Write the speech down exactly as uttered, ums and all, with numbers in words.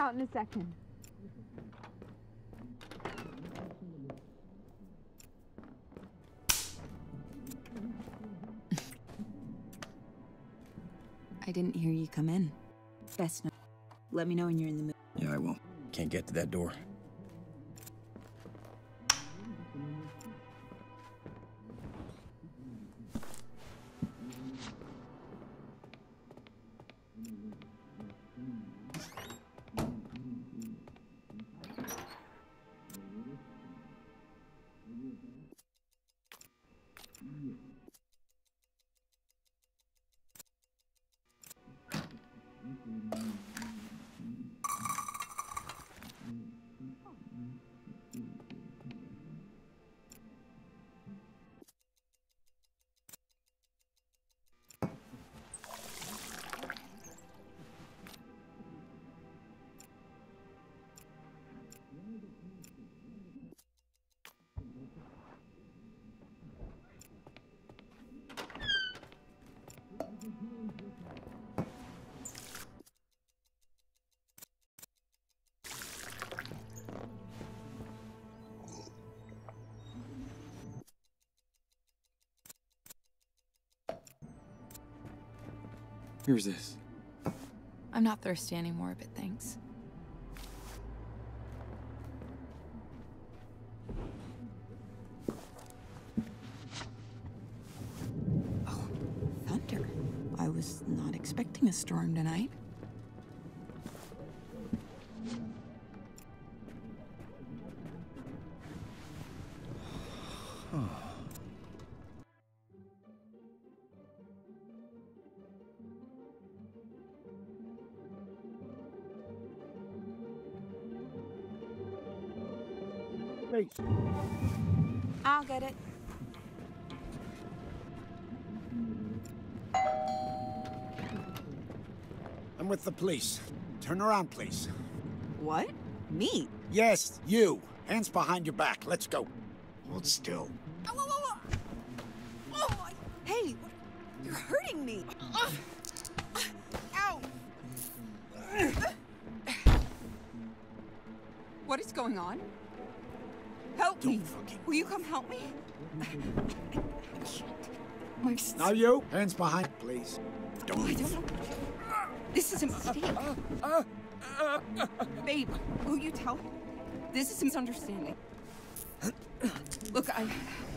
out in a second. I didn't hear you come in. Best no. Let me know when you're in the mood. Yeah, I will. Can't get to that door. Here's this. I'm not thirsty anymore, but thanks. Oh, thunder. I was not expecting a storm tonight. I'll get it. I'm with the police. Turn around, please. What? Me? Yes, you. Hands behind your back. Let's go. Hold still. Ow, ow, ow, ow. Oh my! Hey, you're hurting me. Ow! What is going on? Help Don't me! fucking Will you come help me? My s- Now you. Hands behind, please. Don't. I don't know. This is a mistake. Babe, will you tell? This is a misunderstanding. Look, I...